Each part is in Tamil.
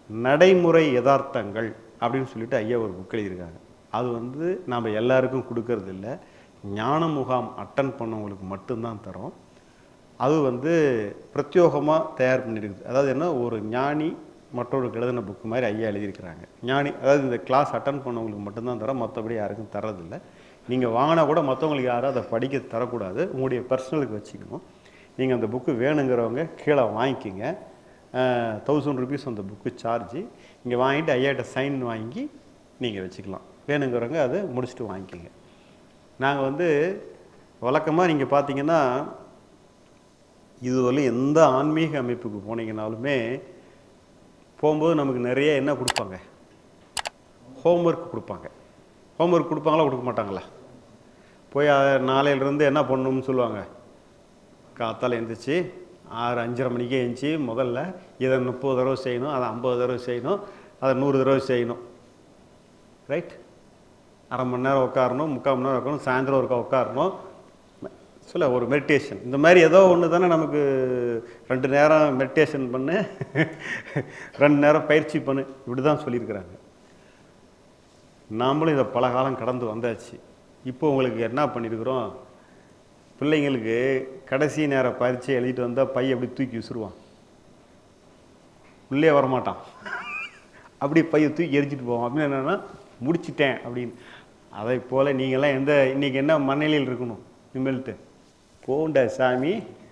நடைமுறை யதார்த்தங்கள் அப்படின்னு சொல்லிட்டு ஐயா ஒரு புக் எழுதியிருக்காங்க. அது வந்து நாம் எல்லாருக்கும் கொடுக்கறது இல்லை, ஞான முகாம் அட்டன் பண்ணவங்களுக்கு மட்டும்தான் தரோம். அது வந்து பிரத்யோகமாக தயார் பண்ணியிருக்குது. அதாவது என்ன, ஒரு ஞானி மற்றவர்களுக்கு எழுதின புக்கு மாதிரி ஐயா எழுதியிருக்கிறாங்க. ஞானி அதாவது இந்த கிளாஸ் அட்டன் பண்ணவங்களுக்கு மட்டும்தான் தரோம், மற்றபடி யாருக்கும் தரதில்லை. நீங்கள் வாங்கினா கூட மற்றவங்களுக்கு யாரும் அதை படிக்க தரக்கூடாது, உங்களுடைய பர்சனலுக்கு வச்சுக்கணும். நீங்கள் அந்த புக்கு வேணுங்கிறவங்க கீழே வாங்கிக்கிங்க. 1000 ருபீஸ் அந்த புக்கு சார்ஜு. இங்கே வாங்கிட்டு ஐயாட்ட சைன் வாங்கி நீங்கள் வச்சுக்கலாம். வேணுங்கிறவங்க அதை முடிச்சுட்டு வாங்கிக்கிங்க. நாங்கள் வந்து வழக்கமாக நீங்கள் பார்த்தீங்கன்னா இதுவரையும் எந்த ஆன்மீக அமைப்புக்கு போனீங்கன்னாலுமே போகும்போது நமக்கு நிறைய என்ன கொடுப்பாங்க, ஹோம்ஒர்க் கொடுப்பாங்க. ஹோம்ஒர்க் கொடுப்பாங்களா கொடுக்க மாட்டாங்களா? போய் நாளையிலேருந்து என்ன பண்ணணும்னு சொல்லுவாங்க. காத்தால் எழுந்திரிச்சு 5:30 மணிக்கே எழுந்துச்சி முதல்ல இதை 30 தடவை செய்யணும், அதை 50 தடவை செய்யணும், அதை 100 தடவை செய்யணும். ரைட்? அரை மணி நேரம் உட்காரணும், 3/4 மணி நேரம் உட்காரணும், சாயந்தரம் ஒருக்கா உட்காரணும். சொல்ல ஒரு மெடிடேஷன் இந்த மாதிரி ஏதோ ஒன்று தானே நமக்கு. 2 நேரம் மெடிடேஷன் பண்ணு, 2 நேரம் பயிற்சி பண்ணு, இப்படி தான் சொல்லியிருக்கிறாங்க. நாமளும் இதை பல காலம் கடந்து வந்தாச்சு. இப்போ உங்களுக்கு என்ன பண்ணியிருக்கிறோம், பிள்ளைங்களுக்கு கடைசி நேர பயிற்சி எழுதிட்டு வந்தால் பையன் அப்படி தூக்கி விசுருவான், உள்ளே வரமாட்டான், அப்படி பையை தூக்கி எரிச்சிட்டு போவான். அப்படின்னு என்னென்னா முடிச்சிட்டேன் அப்படின்னு. அதை போல் நீங்கள்லாம் இன்றைக்கி என்ன மனநிலையில் இருக்கணும், இனிமேல்ட்டு போண்டா சாமி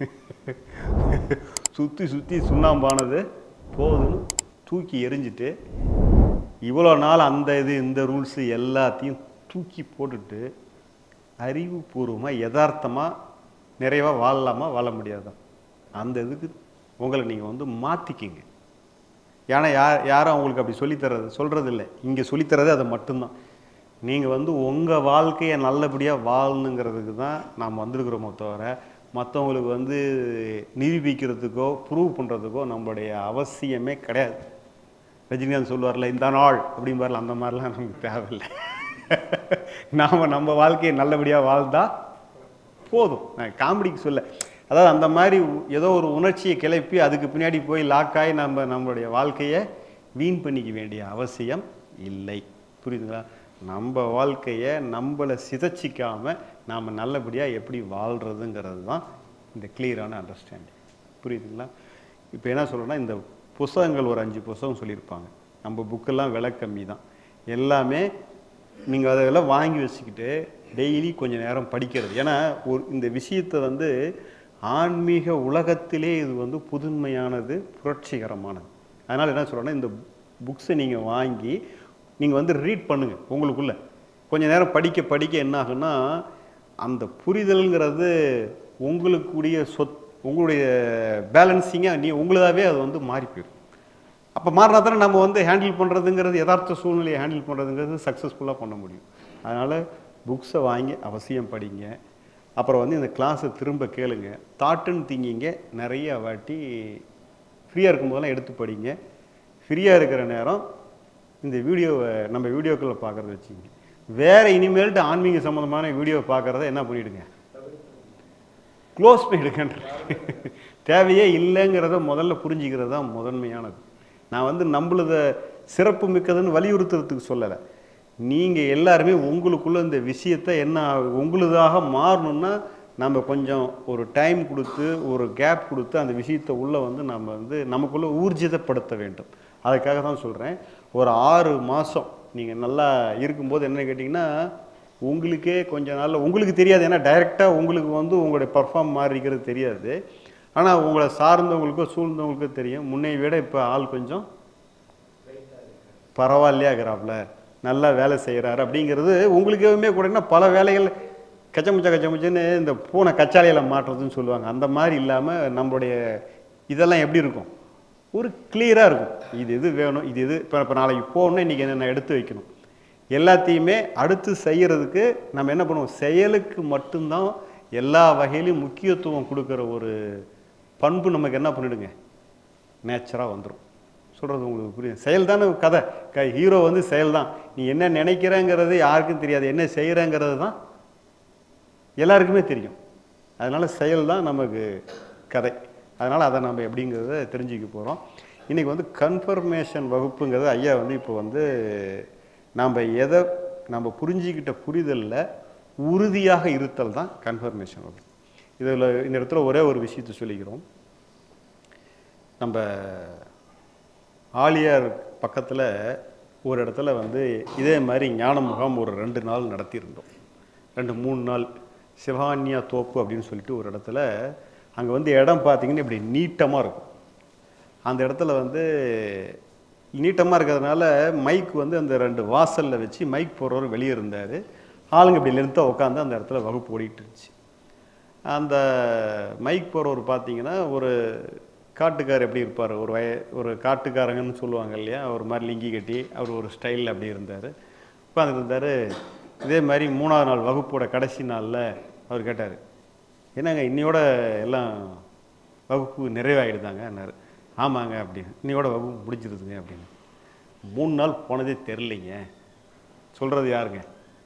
சுற்றி சுற்றி சுண்ணாம்பானது போதுன்னு தூக்கி எரிஞ்சிட்டு இவ்வளோ நாள் அந்த இந்த ரூல்ஸு எல்லாத்தையும் தூக்கி போட்டுட்டு அறிவுபூர்வமாக யதார்த்தமாக நிறைவாக வாழலாமா வாழ முடியாதான், அந்த இதுக்கு உங்களை நீங்கள் வந்து மாற்றிக்கிங்க. ஏன்னா யாரும் அவங்களுக்கு அப்படி சொல்கிறது இல்லை. இங்கே சொல்லித்தரது அது மட்டும்தான். நீங்கள் வந்து உங்கள் வாழ்க்கையை நல்லபடியாக வாழணுங்கிறதுக்கு தான் நாம் வந்திருக்கிறோமோ தவிர மற்றவங்களுக்கு வந்து நிரூபிக்கிறதுக்கோ ப்ரூவ் பண்ணுறதுக்கோ நம்மளுடைய அவசியமே கிடையாது. ரஜினிகாந்த் சொல்லுவார்ல இந்த நாள் அப்படிம்பார்ல, அந்த மாதிரிலாம் நமக்கு தேவையில்லை. நம்ம வாழ்க்கையை நல்லபடியாக வாழ்ந்தால் போதும். நான் காமெடிக்கு சொல்ல, அதாவது அந்த மாதிரி ஏதோ ஒரு உணர்ச்சியை கிளப்பி அதுக்கு பின்னாடி போய் லாக்காகி நம்மளுடைய வாழ்க்கையை வீண் பண்ணிக்க வேண்டிய அவசியம் இல்லை. புரியுதுங்களா? நம்ம வாழ்க்கையை நம்மளை சிதைச்சிக்காமல் நாம் நல்லபடியாக எப்படி வாழ்கிறதுங்கிறது தான் இந்த கிளியரான அண்டர்ஸ்டாண்டிங். புரியுதுங்களா? இப்போ என்ன சொல்கிறேன்னா, இந்த புத்தகங்கள் ஒரு 5 புத்தகம் சொல்லியிருப்பாங்க. நம்ம புக்கெல்லாம் விலை கம்மி தான். எல்லாமே நீங்கள் அதெல்லாம் வாங்கி வச்சுக்கிட்டு டெய்லி கொஞ்சம் நேரம் படிக்கிறது. ஏன்னா இந்த விஷயத்தை வந்து ஆன்மீக உலகத்திலே இது வந்து புதுமையானது, புரட்சிகரமானது. அதனால் என்ன சொல்கிறேன்னா, இந்த புக்ஸை நீங்கள் வாங்கி நீங்கள் வந்து ரீட் பண்ணுங்கள். உங்களுக்குள்ளே கொஞ்சம் நேரம் படிக்க என்ன ஆகுன்னா, அந்த புரிதல்ங்கிறது உங்களுக்குடைய உங்களுடைய பேலன்சிங்காக உங்களுதாகவே அது வந்து மாறி போயிடும். அப்போ மாறினா தானே நம்ம வந்து ஹேண்டில் பண்ணுறதுங்கிறது, யதார்த்த சூழ்நிலையை ஹேண்டில் பண்ணுறதுங்கிறது சக்ஸஸ்ஃபுல்லாக பண்ண முடியும். அதனால் புக்ஸை வாங்கி அவசியம் படிங்க. அப்புறம் வந்து இந்த கிளாஸை திரும்ப கேளுங்க. தாட் அண்ட் திங்கிங்கை நிறைய வாட்டி ஃப்ரீயாக இருக்கும்போதெல்லாம் எடுத்து படிங்க. ஃப்ரீயாக இருக்கிற நேரம் இந்த வீடியோவை நம்ம வீடியோக்களை பார்க்குறத வச்சுங்க. வேறு இனிமேல்ட்டு ஆன்மீக சம்மந்தமான வீடியோவை பார்க்குறத என்ன பண்ணிவிடுங்க, க்ளோஸ் பண்ணிவிடுங்கன்ற. தேவையே இல்லைங்கிறத முதல்ல புரிஞ்சிக்கிறது தான் முதன்மையானது. நான் வந்து நம்மளத சிறப்பு மிக்கதுன்னு வலியுறுத்துறதுக்கு சொல்லலை. நீங்கள் எல்லாருமே உங்களுக்குள்ளே இந்த விஷயத்தை என்ன உங்களுதாக மாறணுன்னா நம்ம கொஞ்சம் ஒரு டைம் கொடுத்து ஒரு கேப் கொடுத்து அந்த விஷயத்தை உள்ளே வந்து நம்ம வந்து நமக்குள்ளே ஊர்ஜிதப்படுத்த வேண்டும். அதுக்காக தான் சொல்கிறேன். ஒரு 6 மாதம் நீங்கள் நல்லா இருக்கும்போது என்ன கேட்டிங்கன்னா, உங்களுக்கே கொஞ்ச நாளில் உங்களுக்கு தெரியாது. ஏன்னா டைரெக்டாக உங்களுக்கு வந்து உங்களுடைய பர்ஃபார்ம் மாறிக்கிறது தெரியாது. ஆனால் உங்களை சார்ந்தவங்களுக்கோ சூழ்ந்தவங்களுக்கோ தெரியும், முன்னை விட இப்போ ஆள் கொஞ்சம் பரவாயில்லையா இருக்கிறாப்புல, நல்லா வேலை செய்கிறாரு அப்படிங்கிறது உங்களுக்கு எதுவுமே கூட. பல வேலைகள் கச்சமுச்சன்னு இந்த பூனை கச்சாலையில் மாட்டுறதுன்னு சொல்லுவாங்க. அந்த மாதிரி இல்லாமல் நம்மளுடைய இதெல்லாம் எப்படி இருக்கும், ஒரு கிளியராக இருக்கும். இது வேணும், இது இப்போ நாளைக்கு போகணுன்னா இன்றைக்கி என்னென்ன எடுத்து வைக்கணும், எல்லாத்தையுமே அடுத்து செய்கிறதுக்கு நம்ம என்ன பண்ணுவோம், செயலுக்கு மட்டும்தான் எல்லா வகையிலையும் முக்கியத்துவம் கொடுக்குற ஒரு பண்பு நமக்கு என்ன பண்ணிவிடுங்க, நேச்சராக வந்துடும். சொல்கிறது உங்களுக்கு புரியும். செயல் தானே கதை. ஹீரோ வந்து செயல் தான். நீ என்ன நினைக்கிறேங்கிறது யாருக்கும் தெரியாது, என்ன செய்கிறேங்கிறது தான் எல்லாருக்குமே தெரியும். அதனால் செயல் தான் நமக்கு கதை. அதனால் அதை நம்ம எப்படிங்கிறத தெரிஞ்சுக்க போகிறோம். இன்றைக்கி வந்து கன்ஃபர்மேஷன் வகுப்புங்கிறது ஐயா வந்து இப்போ வந்து நம்ம புரிஞ்சிக்கிட்ட புரிதலில் உறுதியாக இருத்தல் தான் கன்ஃபர்மேஷன் வகுப்பு. இதில் இந்த இடத்துல ஒரே ஒரு விஷயத்தை சொல்லிக்கிறோம். நம்ம ஆலியார் பக்கத்தில் ஒரு இடத்துல வந்து இதே மாதிரி ஞான முகாம் ஒரு 2 நாள் நடத்தியிருந்தோம். 2-3 நாள் சிவானியா தோப்பு அப்படின்னு சொல்லிட்டு ஒரு இடத்துல அங்கே வந்து இடம் பார்த்திங்கன்னா இப்படி நீட்டமாக இருக்கும். அந்த இடத்துல வந்து நீட்டமாக இருக்கிறதுனால மைக் வந்து அந்த 2 வாசலில் வச்சு மைக் போடுறவர் வெளியே இருந்தார். ஆளுங்க இப்படி லென்த்தாக உட்காந்து அந்த இடத்துல வகுப்பு ஓடிட்டு இருந்துச்சு. அந்த மைக் போடுறவர் பார்த்தீங்கன்னா ஒரு காட்டுக்கார் எப்படி இருப்பார், ஒரு காட்டுக்காரங்கன்னு சொல்லுவாங்க இல்லையா, ஒரு மாதிரி லிங்கி கட்டி அவர் ஒரு ஸ்டைலில் அப்படி இருந்தார், உட்காந்துட்டு இருந்தார். இதே மாதிரி 3ஆவது நாள் வகுப்போட கடைசி நாளில் அவர் கேட்டார், என்னங்க இன்னையோட எல்லாம் வகுப்பு நிறைவாகிடுதாங்கன்னாரு. ஆமாங்க அப்படின்னு, இன்னையோட வகுப்பு முடிஞ்சிருதுங்க அப்படின்னு. 3 நாள் போனதே தெரிலிங்க. சொல்கிறது யாருங்க?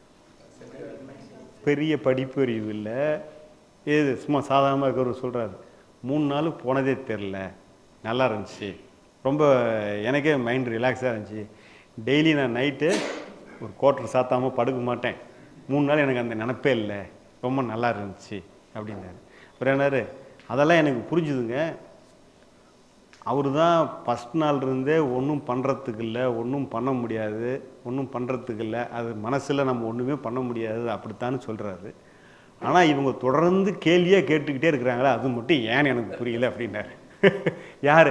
பெரிய படிப்பறிவு இல்லை, ஏது சும்மா சாதாரணமாக இருக்கிறவர் சொல்கிறாரு. 3 நாள் போனதே தெரில, நல்லா இருந்துச்சு, ரொம்ப எனக்கே மைண்ட் ரிலாக்ஸாக இருந்துச்சு. டெய்லி நான் நைட்டு ஒரு குவார்ட்டர் சாத்தாமல் படுக்க மாட்டேன், 3 நாள் எனக்கு அந்த நினப்பே இல்லை, ரொம்ப நல்லா இருந்துச்சு அப்படின்னாரு. அப்புறம் என்னாரு, அதெல்லாம் எனக்கு புரிஞ்சுதுங்க. அவர் தான் ஃபஸ்ட் நாள் இருந்தே ஒன்றும் பண்ணுறதுக்கு இல்லை, ஒன்றும் பண்ண முடியாது, ஒன்றும் பண்ணுறதுக்கு இல்லை, அது மனசில் நம்ம ஒன்றுமே பண்ண முடியாது அப்படித்தான்னு சொல்கிறாரு. ஆனால் இவங்க தொடர்ந்து கேள்வியாக கேட்டுக்கிட்டே இருக்கிறாங்களா, அது மட்டும் ஏன்னு எனக்கு புரியல அப்படின்னாரு. யார்?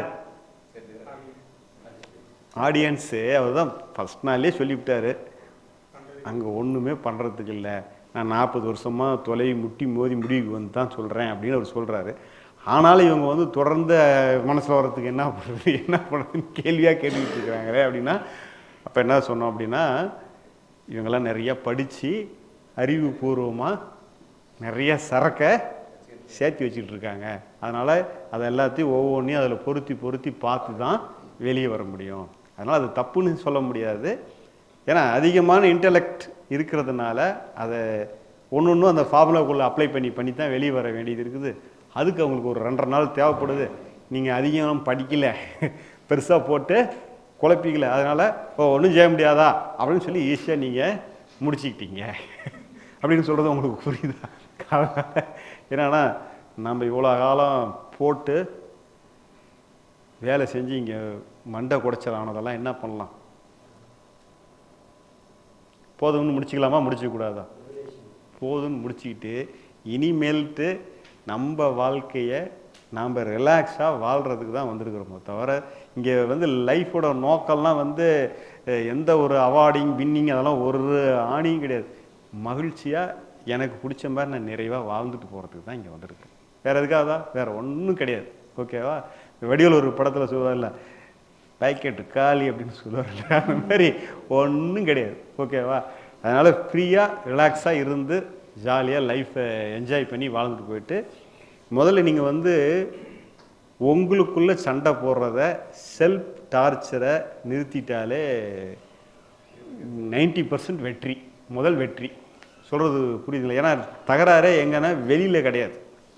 ஆடியன்ஸு. அவர் தான் ஃபஸ்ட் நாளே சொல்லிவிட்டார், அங்கே ஒன்றுமே பண்ணுறதுக்கு இல்லை, நான் 40 வருஷமாக தொலை முட்டி மோதி முடிவுக்கு வந்து தான் சொல்கிறேன் அப்படின்னு அவர் சொல்கிறாரு. ஆனாலும் இவங்க வந்து தொடர்ந்து மனசில் வர்றதுக்கு என்ன பண்ணுறதுன்னு கேள்வியாக கேட்டுக்கிட்டு இருக்கிறாங்களே அப்படின்னா, அப்போ என்ன சொன்னோம் அப்படின்னா, இவங்கெல்லாம் நிறையா படித்து அறிவுபூர்வமாக நிறைய சரக்கை சேர்த்து வச்சுக்கிட்டு இருக்காங்க. அதனால் அதை எல்லாத்தையும் ஒவ்வொன்றையும் அதில் பொருத்தி பார்த்து தான் வெளியே வர முடியும். அதனால் அது தப்புன்னு சொல்ல முடியாது. ஏன்னா அதிகமான இன்டலெக்ட் இருக்கிறதுனால அதை ஒன்று அந்த ஃபார்முலாக்குள்ளே அப்ளை பண்ணி தான் வெளியே வர வேண்டியது இருக்குது. அதுக்கு அவங்களுக்கு ஒரு 2.5 நாள் தேவைப்படுது. நீங்கள் அதிகம் படிக்கலை, பெருசாக போட்டு குழப்பிக்கல, அதனால் ஒன்றும் செய்ய முடியாதா அப்படின்னு சொல்லி ஈஸியாக நீங்கள் முடிச்சுக்கிட்டீங்க அப்படின்னு சொல்கிறது உங்களுக்கு புரியுதா? என்னன்னா நம்ம இவ்வளோ காலம் போட்டு வேலை செஞ்சு இங்கே மண்டை குடைச்சலானதெல்லாம் என்ன பண்ணலாம்? போதும்னு முடிச்சுக்கலாமா, முடிச்சுக்கூடாதா? போதும்னு முடிச்சுக்கிட்டு இனிமேல்ட்டு நம்ம வாழ்க்கையை நாம் ரிலாக்ஸாக வாழ்கிறதுக்கு தான் வந்திருக்கிறோமோ தவிர, இங்கே வந்து லைஃபோட நோக்கம்லாம் வந்து எந்த ஒரு அவார்டிங் வின்னிங் அதெல்லாம் ஒரு ஆணியும் கிடையாது. மகிழ்ச்சியாக எனக்கு பிடிச்ச மாதிரி நான் நிறைவாக வாழ்ந்துட்டு போகிறதுக்கு தான் இங்கே வந்திருக்கேன். வேறு எதுக்காக தான், வேறு ஒன்றும் கிடையாது. ஓகேவா? வடிவேல் ஒரு படத்தில் சொல்லுவார்ல, பேக்கெட்டு காலி அப்படின்னு சொல்லுவார்ல, அந்த மாதிரி ஒன்றும் கிடையாது. ஓகேவா? அதனால் ஃப்ரீயாக ரிலாக்ஸாக இருந்து ஜாலியாக லைஃப்பை என்ஜாய் பண்ணி வாழ்ந்துட்டு போயிட்டு, முதல்ல நீங்கள் வந்து உங்களுக்குள்ளே சண்டை போடுறத, செல்ஃப் டார்ச்சரை நிறுத்திட்டாலே 90% வெற்றி, முதல் வெற்றி. சொல்கிறது புரியுதுங்களா? ஏன்னா தகராறே எங்கன்னா வெளியில் கிடையாது.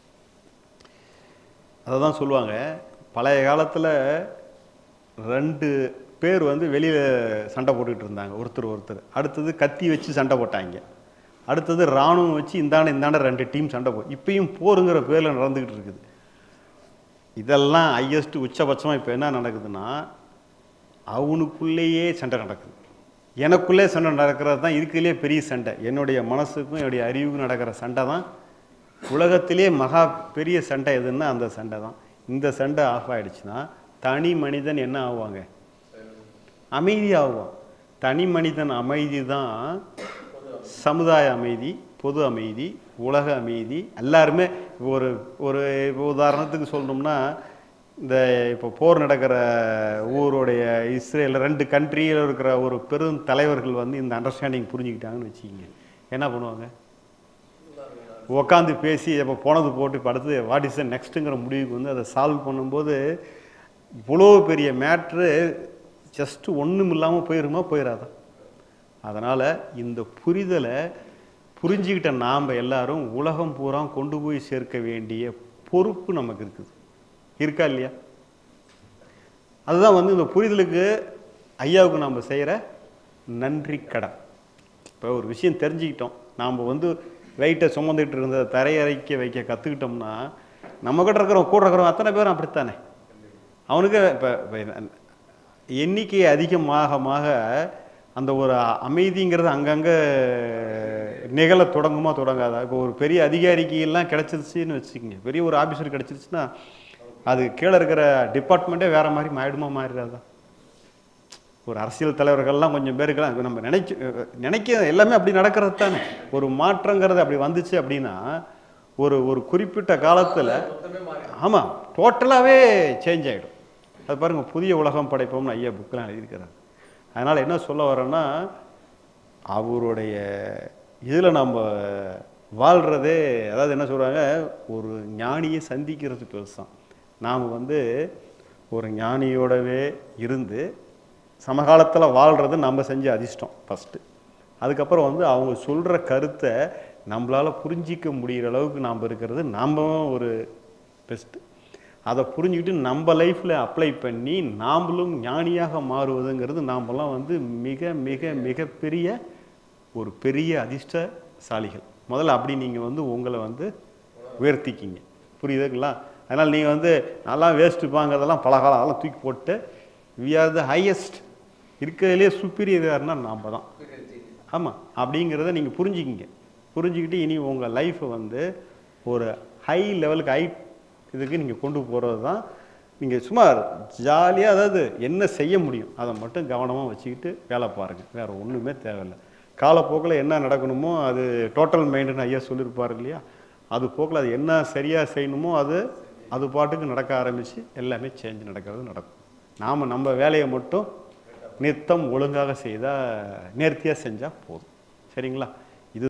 அதை தான் சொல்லுவாங்க, பழைய காலத்தில் 2 பேர் வந்து வெளியில் சண்டை போட்டுக்கிட்டு இருந்தாங்க, ஒருத்தர். அடுத்தது கத்தி வச்சு சண்டை போட்டாங்க, அடுத்தது இராணுவம் வச்சு இந்தாண்ட 2 டீம் சண்டை இப்பயும் போருங்கிற பேரில் நடந்துக்கிட்டு இருக்குது. இதெல்லாம் ஹையஸ்ட் உச்சபட்சமாக இப்போ என்ன நடக்குதுன்னா, அவனுக்குள்ளேயே சண்டை நடக்குது. எனக்குள்ளே சண்டை நடக்கிறது தான் இருக்கிறதுலே பெரிய சண்டை. என்னுடைய மனசுக்கும் என்னுடைய அறிவுக்கும் நடக்கிற சண்டை தான் உலகத்திலே மகா பெரிய சண்டை. எதுன்னா அந்த சண்டை தான். இந்த சண்டை ஆஃப் ஆகிடுச்சுன்னா தனி மனிதன் என்ன ஆகுவாங்க? அமைதி ஆகுவான். தனி மனிதன் அமைதி தான் சமுதாய அமைதி, பொது அமைதி, உலக அமைதி. எல்லாருமே ஒரு உதாரணத்துக்கு சொல்லணும்னா, இந்த இப்போ போர் நடக்கிற ஊருடைய இஸ்ரேல் 2 கண்ட்ரியில் இருக்கிற ஒரு பெரும் தலைவர்கள் வந்து இந்த அண்டர்ஸ்டாண்டிங் புரிஞ்சுக்கிட்டாங்கன்னு வச்சுக்கிங்க, என்ன பண்ணுவாங்க? உக்காந்து பேசி இப்போ போனது போட்டு இப்போ அடுத்து வாட் இஸ் த நெக்ஸ்ட்டுங்கிற முடிவுக்கு வந்து அதை சால்வ் பண்ணும்போது இவ்வளோ பெரிய மேட்ரு ஜஸ்ட்டு ஒன்றும் இல்லாமல் போயிடாதா? அதனால் இந்த புரிதலை புரிஞ்சுக்கிட்ட நாம் எல்லாரும் உலகம் பூரா கொண்டு போய் சேர்க்க வேண்டிய பொறுப்பு நமக்கு இருக்குது. இருக்கா இல்லையா? அதுதான் வந்து இந்த புரிதலுக்கு ஐயாவுக்கு நாம் செய்கிற நன்றி கடன். இப்போ ஒரு விஷயம் தெரிஞ்சுக்கிட்டோம், நாம் வந்து வெயிட்டை சுமந்துக்கிட்டு இருந்த தரையறைக்க வைக்க கற்றுக்கிட்டோம்னா நம்மக்கிட்ட இருக்கிறவங்க கூட இருக்கிறவங்க அத்தனை பேரும் அப்படித்தானே. அவனுக்கு இப்போ எண்ணிக்கை அதிகமாக அந்த ஒரு அமைதிங்கிறது அங்கங்கே நிகழ தொடங்குமா தொடங்காதா? இப்போ ஒரு பெரிய அதிகாரிக்கு எல்லாம் கிடச்சிருச்சுன்னு வச்சுக்கோங்க, பெரிய ஒரு ஆஃபீஸர் கிடச்சிருச்சுன்னா அது கீழே இருக்கிற டிபார்ட்மெண்ட்டே வேறு மாதிரி மாறிடுமா மாறிடாதா? ஒரு அரசியல் தலைவர்கள்லாம் கொஞ்சம் பேருக்கெல்லாம் நம்ம நினைக்க எல்லாமே அப்படி நடக்கிறது தானே. ஒரு மாற்றங்கிறது அப்படி வந்துச்சு அப்படின்னா ஒரு ஒரு குறிப்பிட்ட காலத்தில் ஆமாம் டோட்டலாகவே சேஞ்ச் ஆகிடும். அது பாருங்கள், புதிய உலகம் படைப்போம்னு ஐயா புக்கெலாம் எழுதியிருக்கிறார். அதனால் என்ன சொல்ல வரோன்னா, அவருடைய இதில் நம்ம வாழ்கிறதே, அதாவது என்ன சொல்கிறாங்க, ஒரு ஞானியை சந்திக்கிறது பெருசான். நாம் வந்து ஒரு ஞானியோடவே இருந்து சமகாலத்தில் வாழ்கிறது நம்ம செஞ்ச அதிர்ஷ்டம் ஃபஸ்ட்டு. அதுக்கப்புறம் வந்து அவங்க சொல்கிற கருத்தை நம்மளால் புரிஞ்சிக்க முடிகிற அளவுக்கு நாம் இருக்கிறது நாம் ஒரு பெஸ்ட்டு. அதை புரிஞ்சுக்கிட்டு நம்ம லைஃப்பில் அப்ளை பண்ணி நாமளும் ஞானியாக மாறுவதுங்கிறது நாமெல்லாம் வந்து மிக மிக மிகப்பெரிய ஒரு பெரிய அதிர்ஷ்டசாலிகள். முதல்ல அப்படி நீங்கள் வந்து உங்களை வந்து உயர்த்திக்கிங்க, புரியுதுங்களா? அதனால் நீங்கள் வந்து நல்லா வேஸ்ட்டுப்பாங்கிறதெல்லாம் பலகாலம் அதெல்லாம் தூக்கி போட்டு வி ஆர் த ஹையஸ்ட், இருக்கிறதுலே சுப்பீரியர் யாருன்னா நாம் தான். ஆமாம், அப்படிங்கிறத நீங்கள் புரிஞ்சுக்கிங்க. புரிஞ்சுக்கிட்டு இனி உங்கள் லைஃப்பை வந்து ஒரு ஹை லெவலுக்கு இதுக்கு நீங்கள் கொண்டு போகிறது தான். நீங்கள் சும்மா ஜாலியாக அதாவது என்ன செய்ய முடியும் அதை மட்டும் கவனமாக வச்சுக்கிட்டு வேலை பாருங்கள், வேறு ஒன்றுமே தேவையில்லை. காலப்போக்கில் என்ன நடக்கணுமோ அது டோட்டல் மைண்டுன்னு ஐயா சொல்லியிருப்பார் இல்லையா, அது போக்கில் அது என்ன சரியாக செய்யணுமோ அது பாட்டுக்கு நடக்க ஆரம்பித்து எல்லாமே சேஞ்ச் நடக்கும். நாம் நம்ம வேலையை மட்டும் நித்தம் ஒழுங்காக செய்தால் நேர்த்தியாக செஞ்சால் போதும். சரிங்களா?